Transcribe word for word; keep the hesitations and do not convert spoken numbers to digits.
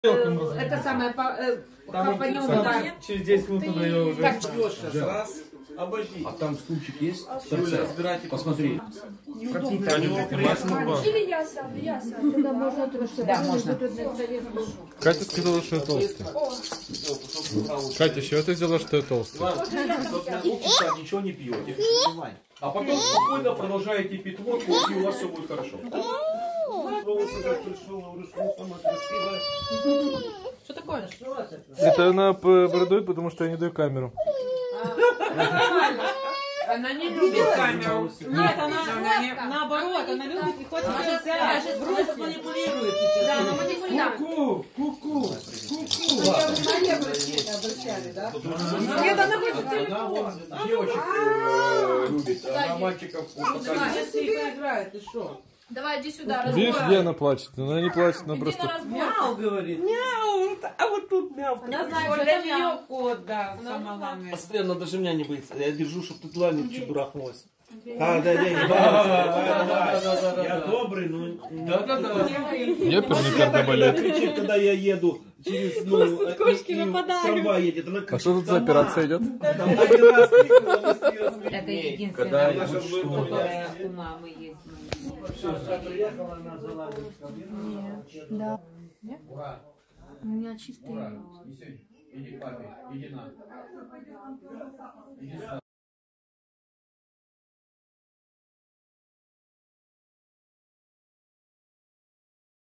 Это самое, по, э, там по нему, там, да. через десять минут надо ее уже. Так, сейчас раз, обожди. А там стульчик есть? Юля, разбирайте, Посмотри. Пропитание. Или я сам, я сам. Туда можно трошки. Да, можно. Катя сказала, что я толстый. Катя, чего ты взяла, что я толстый? Полчаса ничего не пьете. А потом спокойно продолжаете пить водку, и у вас все будет хорошо. Что такое? Это она бредует, потому что я не даю камеру. Она не любит камеру. Нет, она наоборот, она любит и хочет взять. Просто манипулирует сейчас. Да, она манипулирует. Ку-ку, ку-ку, ку-ку. Нет, она хочет телефон. Девочек любит, а мальчиков играет, ты что? Давай, иди сюда, Видишь, разбор. где она плачет? Она не плачет, она Иди просто... на разбор. Мяу, говорит. Мяу, а вот тут мяу. Она знает, Вот что для это нее мяу. кот, да, самое главное. Посмотри, она даже меня не боится. Я держу, чтобы тут ладно чуть дурахнулась. А, да, да, да, я добрый, но... Да, да, да. Еперный кардебалет. Кричит, когда я еду через, ну, кошки и нападают. трамвай едет. Она А кричит, что тут за «Дома!» операция идет? Там один раз крикнула, она слилась. Это единственное, Когда наша будет что-то. которая у мамы есть. Да. У меня чистые. Иди к папе, иди на. Иди сюда.